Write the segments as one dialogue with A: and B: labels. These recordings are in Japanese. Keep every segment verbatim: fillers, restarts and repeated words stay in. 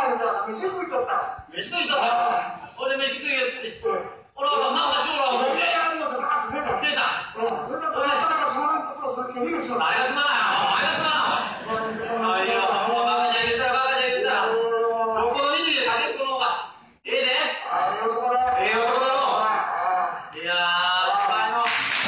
A: 飯食いとった。
B: 飯食いとった。俺飯食いやつって。俺はなんかしようら思って。出た。出た。出た。なかなかそのところそれ拒否しろ。あいつまあよ。あいつまあよ。あいよ。もうバカじゃ言うたらバカじゃ言うたら。どこの意味で酒っこの方がええで。ああ、ええ男だ。ええ男だろ。いやー、つまいの。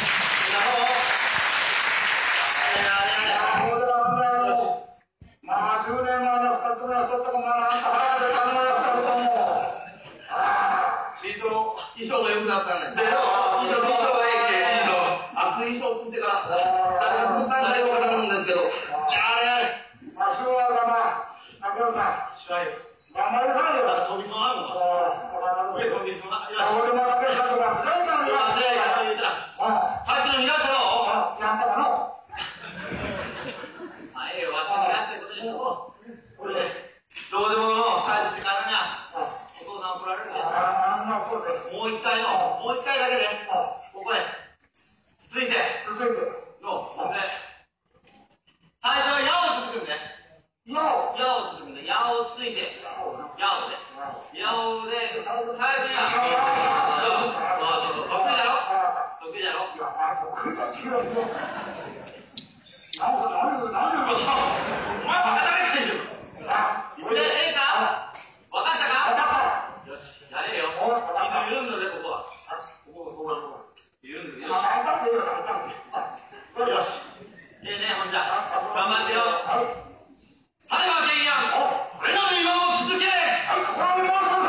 B: まあじゅうねんまえのふたつめはそったかまあなんか腹で考えたけども。ああ、衣装、衣装が良くなったね。でよ、衣装がいいけん。熱い衣装ついてから、誰が作ったんだよかと思うんですけど。いやあれ、まあ手話がまあ、明夫さん。手話よ。頑張りなさいよ。飛びそうなのか。上飛びそうな。俺も明夫さんとか、全然言わせて。さっきの見ましたろ。やったかの。あ、ええよ、わしもやっちゃうことでしょ。これで、どうでも帰ってからにゃ、お父さん怒られるで。もう一回の、もう一回だけで、ここへ。続いて。続いて。の、ほんで、最初は矢をつつくんで。矢を矢をつつくんで、矢をつついて。矢をで。矢をで、最初には、そうそうそう、得意だろ得意だろ得意だろ何それ何それ何それお前バカだけしてんじゃん。これええか分かったかよし、やれよ。地図緩んどれ、ここは。ここ、ここ、ここ。緩んどれ。よし。よし。ええね、ほんじゃ。頑張ってよ。種はけんやん。それまで今も続け。はい、ここらで回すぞ。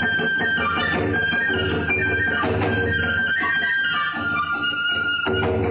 C: you